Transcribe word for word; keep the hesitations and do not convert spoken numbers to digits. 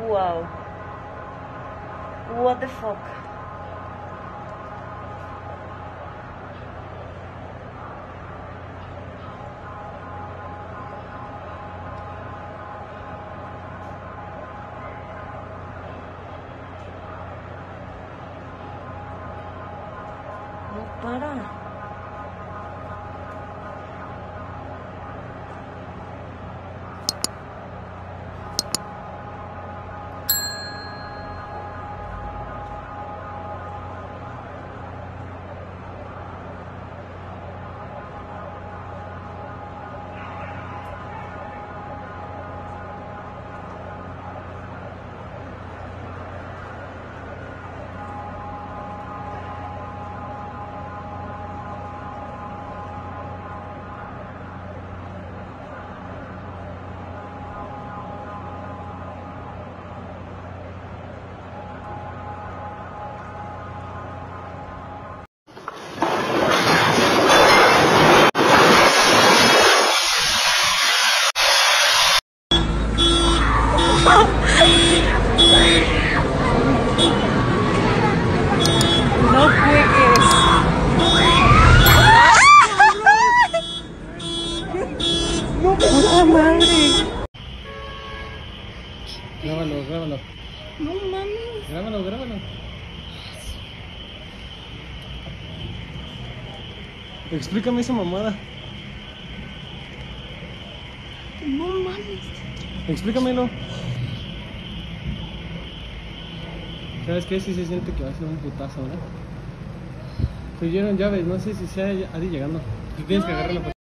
Wow. What the fuck. No para. No juegues. No, puta madre. Grábalo, grábalo. No mames. Grábalo, grábalo. Explícame esa mamada. No mames. Explícamelo. ¿Sabes qué? Sí se siente que va a ser un putazo, ¿no? Se oyeron llaves, no sé si sea Adi llegando. Tú tienes que agarrar la